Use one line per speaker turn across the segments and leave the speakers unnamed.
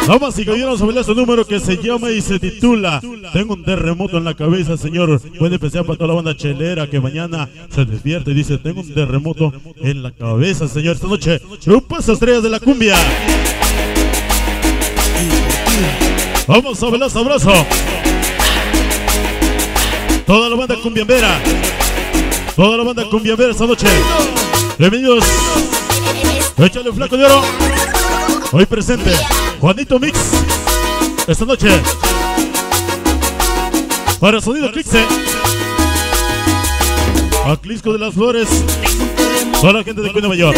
Damas y caballeros, a bailar este número que se llama y se titula Tengo un terremoto en la cabeza, señor. Buen especial para toda la banda chelera que mañana se despierta y dice: tengo un terremoto en la cabeza, señor. Esta noche, grupas estrellas de la cumbia. Vamos a bailar sabroso. Toda la banda cumbiambera. Toda la banda cumbiambera esta noche. Bienvenidos. Échale flaco de oro. Hoy presente Juanito Mix. Esta noche para Sonido Eclipse, Aclisco de las Flores, toda la gente de Cuina Mayor.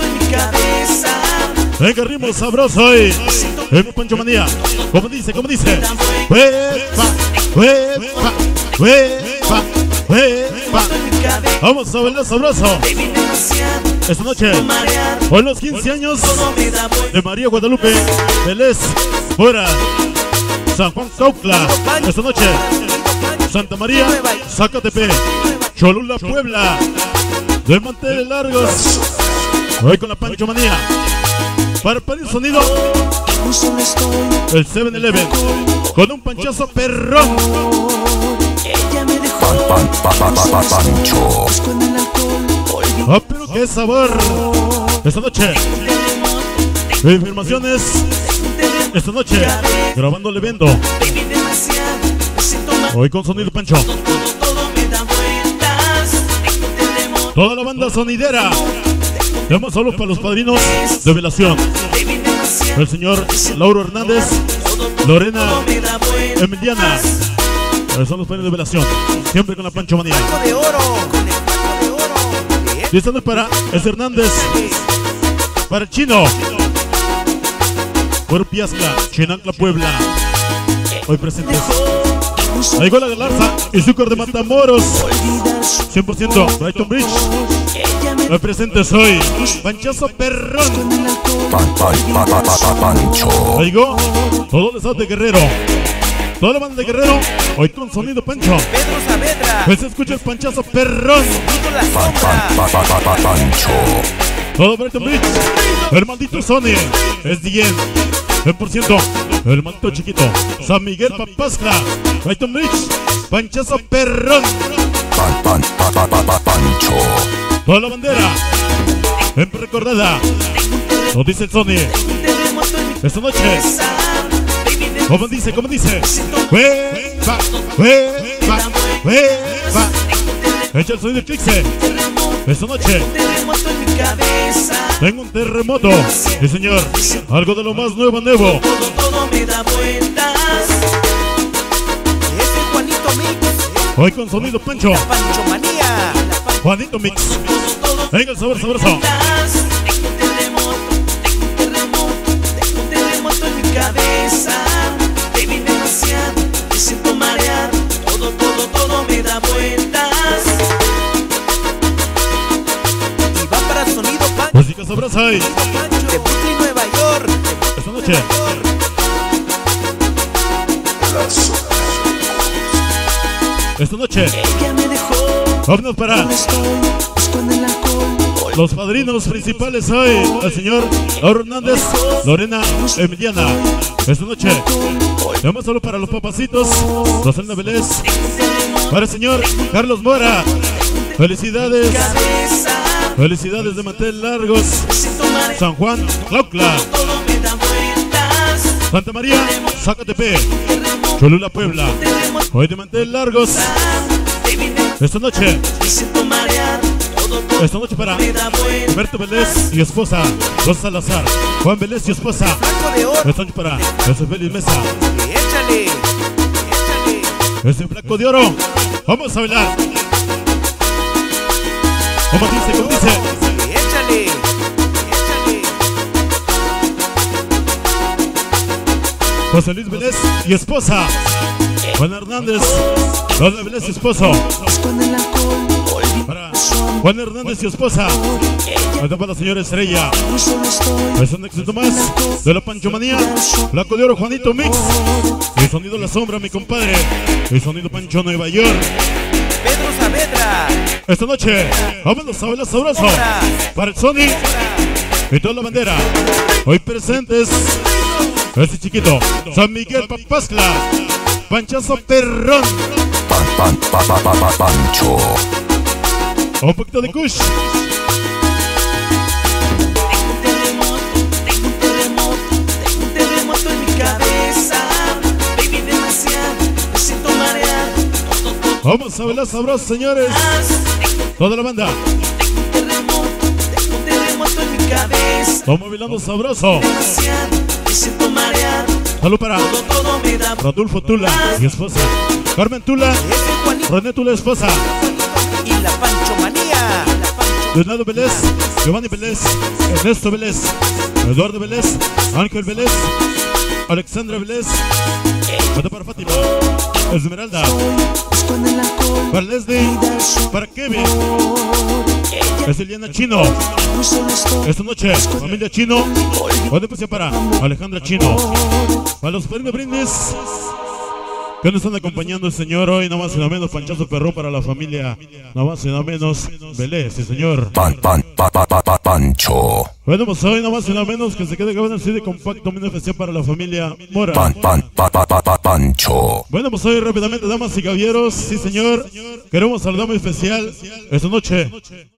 Venga, ritmo sabroso hoy en Pancho Manía. Como dice, huepa, huepa, huepa, huepa. Vamos a bailar sabroso esta noche por los 15 años de María Guadalupe Vélez fuera San Juan Caucla. Esta noche Santa María Zacatepec, Cholula Puebla, de manteles largos. Hoy con la Pancho Manía para pedir sonido el 7-Eleven con un panchazo perrón.
Pancho.
¡Ah, pero qué sabor! Esta noche, informaciones. Esta noche, grabando el evento. Hoy con Sonido Pancho. Toda la banda sonidera. Llama solo para los padrinos de velación. El señor Lauro Hernández, Lorena Emiliana. Son los padrinos de velación. Siempre con la Pancho Manía. Y esta noche para es Hernández, para el Chino, por Piazca, Chinantla, Puebla. Hoy presentes ahí con la Galarza y Zúcar de Matamoros, 100% Brighton Bridge. Hoy presentes hoy panchazo perrón.
Pancho.
Ahí go, todo el estado de Guerrero. Toda la banda de Guerrero, hoy con Sonido Pancho.
Pedro Saavedra.
Pues escucha el panchazo perrón.
Pancho.
Todo Brighton Bridge. El maldito Sony es 10%. El maldito chiquito San Miguel Papasca, Brighton Bridge, panchazo perrón.
Pancho.
Toda la bandera siempre recordada. Nos dice el Sony esta noche. ¿Cómo dice? Huepa, huepa, huepa. Echa el Sonido Eclipse. Esta noche tengo un terremoto. Sí, señor. Algo de lo más nuevo.
Todo me da vueltas. Este Juanito Mix.
Hoy con Sonido Pancho.
Pancho Manía.
Juanito Mix. Venga el sabor sabroso.
Tengo un terremoto en mi cabeza. Baby, demasiado, me siento mareado. Todo me da vueltas. Y va para Sonido Pancho.
Música sabrosa hoy
De Brooklyn, Nueva York.
esta noche. Esta noche
Ella me dejó.
vámonos para
Con el alcohol.
los padrinos principales hoy. El señor Lauro Hernández, Lorena Emiliana. Esta noche llama solo para los papacitos Rosalina Vélez, para el señor Carlos Mora. Felicidades. Felicidades de manteles largos. San Juan Caucla, Santa María Zacatepec, Cholula Puebla. Hoy de manteles largos. Esta noche para Humberto Vélez y esposa Rosa Salazar, Juan Vélez y esposa. Esta noche para ese Félix Mesa,
Échale.
ese flaco de oro. Vamos a bailar. ¿Cómo dice?
Échale.
José Luis Vélez y esposa Juan Hernández, Juan Vélez y esposo. Para Juan Hernández y esposa. Ahí para la señora Estrella. Es un éxito más de la Pancho Manía. Flaco de oro Juanito Mix. Y Sonido La Sombra, mi compadre. Y Sonido Pancho Nueva York.
Pedro Saavedra.
Esta noche, vámonos a bailar sabroso para el Sony y toda la bandera. Hoy presentes Ese chiquito, San Miguel Papascla, Panchazo Perrón.
Pancho.
Un poquito de Kush.
Tengo un terremoto en mi cabeza. Baby, demasiado, me siento mareado.
Vamos a bailar sabroso, señores. Toda la banda.
Tengo un terremoto en mi cabeza.
Vamos bailando sabroso.
Demasiado, me siento mareado.
Salud para
Todo me da.
Rodolfo Tula y esposa, Carmen Tula,
Ese Juanito
René Tula esposa,
y la Panchomanía.
Leonardo Vélez, Giovanni Vélez, Ernesto Vélez, Eduardo Vélez, Ángel Vélez, Alexandra Vélez, Mata para Fátima, Esmeralda,
Con el alcohol,
para Leslie, para Kevin, es Eliana Chino.
muy solo estoy.
Esta noche, familia Chino, hoy de para Alejandra Chino, para los premios brindis que nos están acompañando el señor hoy, no más y no menos, Panchazo Perrón para la familia, no más y no menos, Vélez, sí señor.
Pancho.
Bueno, pues hoy no más y no menos que se quede grabado en el CD compacto, un especial para la familia Mora.
Pancho.
Bueno, pues hoy rápidamente, damas y caballeros, sí señor, queremos saludar muy especial esta noche